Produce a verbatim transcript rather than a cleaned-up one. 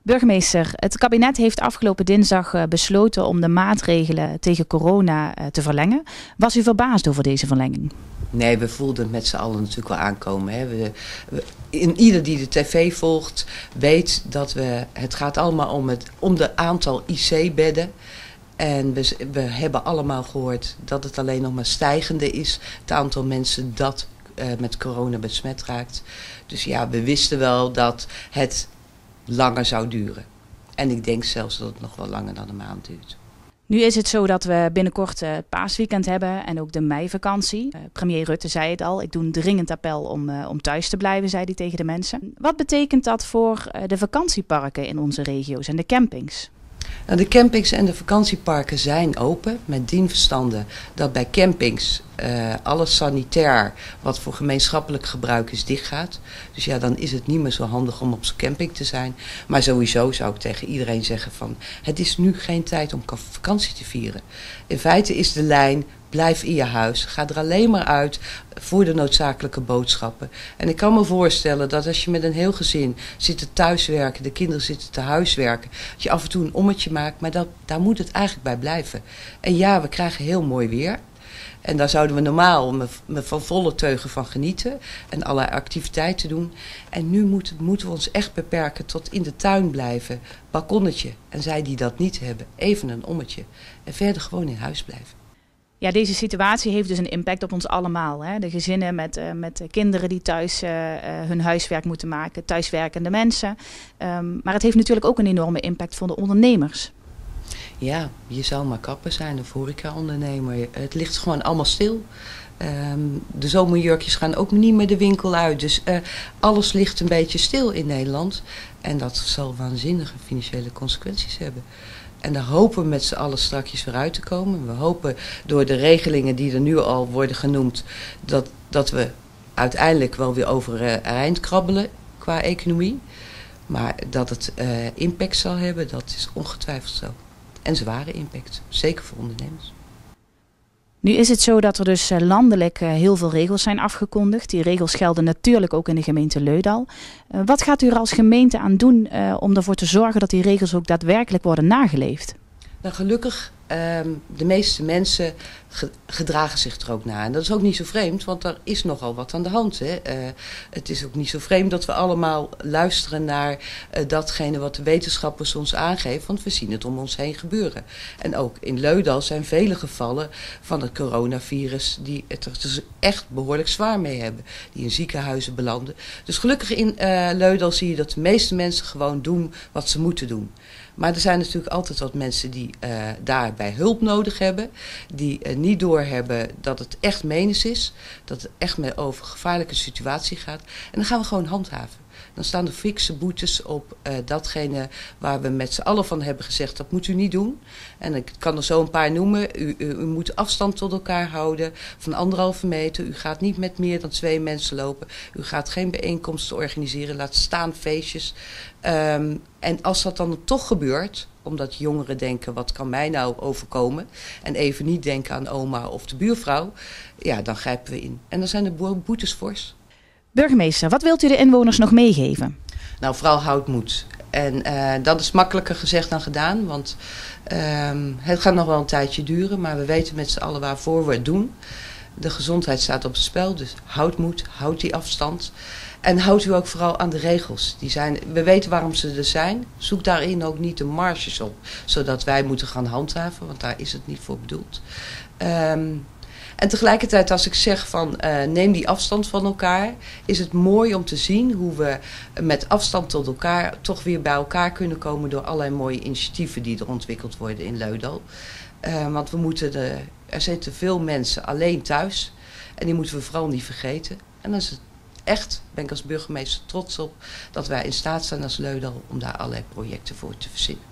Burgemeester, het kabinet heeft afgelopen dinsdag besloten om de maatregelen tegen corona te verlengen. Was u verbaasd over deze verlenging? Nee, we voelden het met z'n allen natuurlijk wel aankomen. Hè. We, we, in, ieder die de tv volgt weet dat we, het gaat allemaal om het om de aantal I C-bedden. En we, we hebben allemaal gehoord dat het alleen nog maar stijgende is. Het aantal mensen dat uh, met corona besmet raakt. Dus ja, we wisten wel dat het langer zou duren. En ik denk zelfs dat het nog wel langer dan een maand duurt. Nu is het zo dat we binnenkort het paasweekend hebben en ook de meivakantie. Uh, premier Rutte zei het al, ik doe een dringend appel om, uh, om thuis te blijven, zei hij tegen de mensen. Wat betekent dat voor uh, de vakantieparken in onze regio's en de campings? Nou, de campings en de vakantieparken zijn open, met dien verstande dat bij campings uh, alles sanitair wat voor gemeenschappelijk gebruik is dichtgaat. Dus ja, dan is het niet meer zo handig om op zo'n camping te zijn. Maar sowieso zou ik tegen iedereen zeggen van, het is nu geen tijd om vakantie te vieren. In feite is de lijn, blijf in je huis, ga er alleen maar uit voor de noodzakelijke boodschappen. En ik kan me voorstellen dat als je met een heel gezin zit te thuiswerken, de kinderen zitten te huiswerken, dat je af en toe een ommetje maakt, maar dat, daar moet het eigenlijk bij blijven. En ja, we krijgen heel mooi weer. En daar zouden we normaal me, me van volle teugen van genieten en allerlei activiteiten doen. En nu moet, moeten we ons echt beperken tot in de tuin blijven, balkonnetje. En zij die dat niet hebben, even een ommetje. En verder gewoon in huis blijven. Ja, deze situatie heeft dus een impact op ons allemaal. Hè? De gezinnen met, uh, met kinderen die thuis uh, uh, hun huiswerk moeten maken, thuiswerkende mensen. Um, maar het heeft natuurlijk ook een enorme impact voor de ondernemers. Ja, je zou maar kapper zijn of horeca-ondernemer. Het ligt gewoon allemaal stil. Um, de zomerjurkjes gaan ook niet meer de winkel uit. Dus uh, alles ligt een beetje stil in Nederland. En dat zal waanzinnige financiële consequenties hebben. En daar hopen we met z'n allen strakjes weer uit te komen. We hopen door de regelingen die er nu al worden genoemd, dat, dat we uiteindelijk wel weer overeind krabbelen qua economie. Maar dat het uh, impact zal hebben, dat is ongetwijfeld zo. En zware impact, zeker voor ondernemers. Nu is het zo dat er dus landelijk heel veel regels zijn afgekondigd. Die regels gelden natuurlijk ook in de gemeente Leudal. Uh, wat gaat u er als gemeente aan doen uh, om ervoor te zorgen dat die regels ook daadwerkelijk worden nageleefd? Nou, gelukkig, um, de meeste mensen ge gedragen zich er ook naar. En dat is ook niet zo vreemd, want er is nogal wat aan de hand. Hè? Uh, het is ook niet zo vreemd dat we allemaal luisteren naar uh, datgene wat de wetenschappers ons aangeven. Want we zien het om ons heen gebeuren. En ook in Leudal zijn vele gevallen van het coronavirus die het er dus echt behoorlijk zwaar mee hebben. Die in ziekenhuizen belanden. Dus gelukkig in uh, Leudal zie je dat de meeste mensen gewoon doen wat ze moeten doen. Maar er zijn natuurlijk altijd wat mensen die uh, daarbij hulp nodig hebben. Die uh, niet doorhebben dat het echt menens is. Dat het echt met over een gevaarlijke situatie gaat. En dan gaan we gewoon handhaven. Dan staan er fikse boetes op uh, datgene waar we met z'n allen van hebben gezegd, dat moet u niet doen. En ik kan er zo een paar noemen. U, u, u moet afstand tot elkaar houden van anderhalve meter. U gaat niet met meer dan twee mensen lopen. U gaat geen bijeenkomsten organiseren, laat staan feestjes. Um, en als dat dan toch gebeurt, omdat jongeren denken, wat kan mij nou overkomen? En even niet denken aan oma of de buurvrouw. Ja, dan grijpen we in. En dan zijn de boetes fors. Burgemeester, wat wilt u de inwoners nog meegeven? Nou, vooral houd moed. En uh, dat is makkelijker gezegd dan gedaan, want uh, het gaat nog wel een tijdje duren, maar we weten met z'n allen waarvoor we het doen. De gezondheid staat op het spel, dus houd moed, houd die afstand. En houd u ook vooral aan de regels. Die zijn, we weten waarom ze er zijn. Zoek daarin ook niet de marges op, zodat wij moeten gaan handhaven, want daar is het niet voor bedoeld. Um, En tegelijkertijd als ik zeg van uh, neem die afstand van elkaar, is het mooi om te zien hoe we met afstand tot elkaar toch weer bij elkaar kunnen komen door allerlei mooie initiatieven die er ontwikkeld worden in Leudal. Uh, want we moeten de, er zitten veel mensen alleen thuis en die moeten we vooral niet vergeten. En dan is het echt, ben ik als burgemeester trots op, dat wij in staat zijn als Leudal om daar allerlei projecten voor te verzinnen.